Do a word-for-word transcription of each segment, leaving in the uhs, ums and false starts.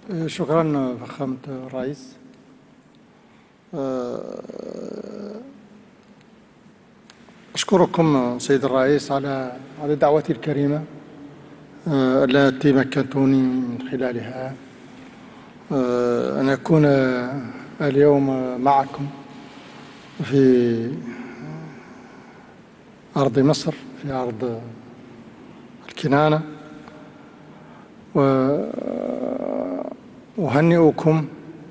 شكرا فخامة الرئيس. أشكركم سيد الرئيس على على دعوتي الكريمة التي مكنتوني من خلالها أن أكون اليوم معكم في أرض مصر، في أرض الكنانة، وأهنئكم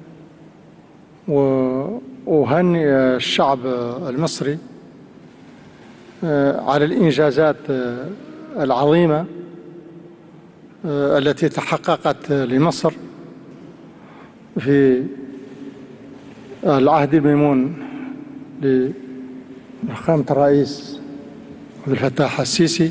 وأهنئ الشعب المصري على الإنجازات العظيمة التي تحققت لمصر في العهد الميمون لفخامة الرئيس عبد الفتاح السيسي،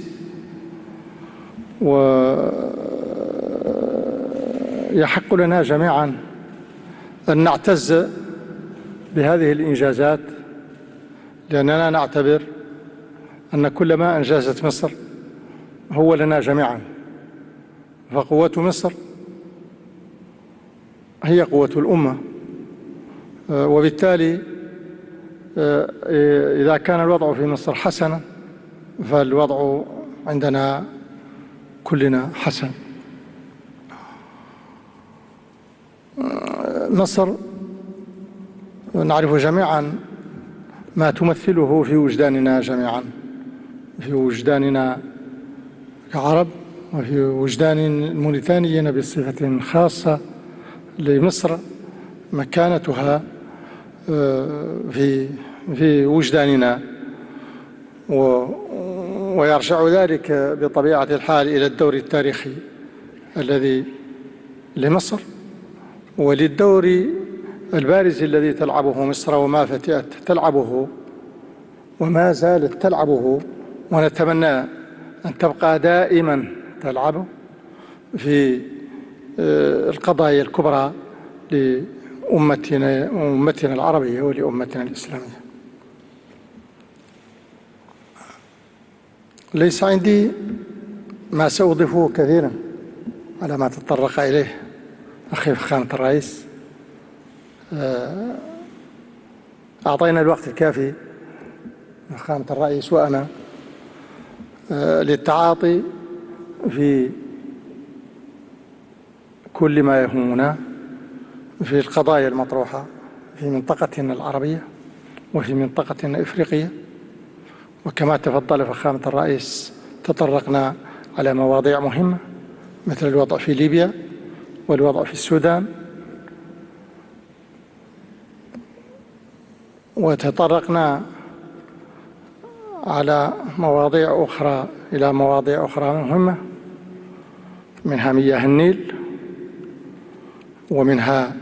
ويحق لنا جميعا أن نعتز بهذه الإنجازات، لأننا نعتبر أن كل ما أنجزت مصر هو لنا جميعا، فقوة مصر هي قوة الأمة، وبالتالي إذا كان الوضع في مصر حسنا فالوضع عندنا كلنا حسن. مصر نعرف جميعا ما تمثله في وجداننا جميعا، في وجداننا كعرب، وفي وجدان الموريتانيين بصفة خاصة لمصر مكانتها في في وجداننا، ويرجع ذلك بطبيعة الحال إلى الدور التاريخي الذي لمصر، وللدور البارز الذي تلعبه مصر وما فتئت تلعبه وما زالت تلعبه، ونتمنى أن تبقى دائما تلعبه في القضايا الكبرى لأمتنا أمتنا العربية ولأمتنا الإسلامية. ليس عندي ما سأضيفه كثيرا على ما تطرق إليه أخي فخامة الرئيس. أعطينا الوقت الكافي فخامة الرئيس وأنا للتعاطي في كل ما يهمنا في القضايا المطروحة في منطقتنا العربية وفي منطقتنا الإفريقية، وكما تفضل فخامة الرئيس تطرقنا على مواضيع مهمة مثل الوضع في ليبيا والوضع في السودان، وتطرقنا على مواضيع أخرى إلى مواضيع أخرى مهمة، منها مياه النيل، ومنها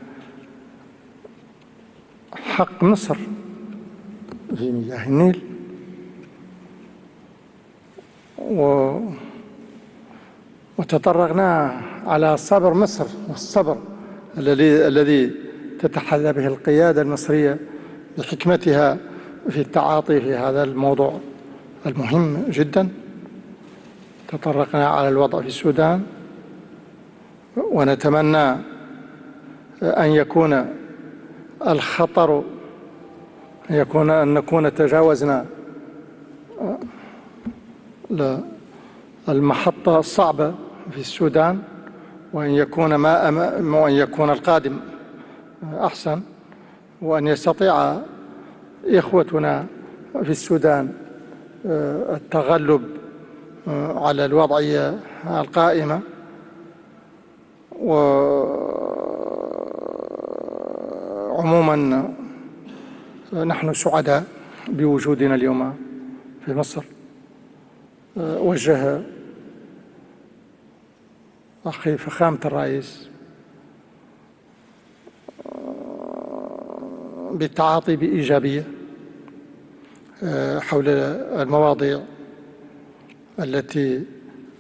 حق مصر في مياه النيل، و وتطرقنا على صبر مصر والصبر الذي الذي تتحلى به القيادة المصرية بحكمتها في التعاطي في هذا الموضوع المهم جدا. تطرقنا على الوضع في السودان، ونتمنى أن يكون الخطر أن يكون أن نكون تجاوزنا المحطة الصعبة في السودان، وأن يكون ما أم... وأن يكون القادم أحسن، وأن يستطيع إخوتنا في السودان التغلب على الوضعية القائمة. وعموما نحن سعداء بوجودنا اليوم في مصر. وجه أخي فخامة الرئيس بالتعاطي بإيجابية حول المواضيع التي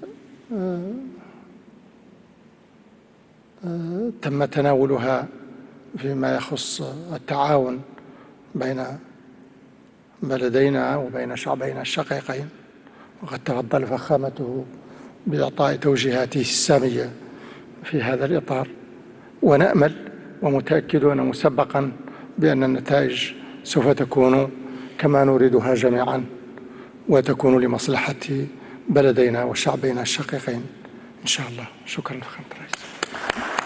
تم تناولها فيما يخص التعاون بين بلدينا وبين شعبينا الشقيقين، وقد تفضل فخامته بإعطاء توجيهاته السامية في هذا الإطار. ونأمل ومتأكدون مسبقا بأن النتائج سوف تكون كما نريدها جميعا، وتكون لمصلحة بلدينا وشعبنا الشقيقين إن شاء الله. شكرا لك الرئيس.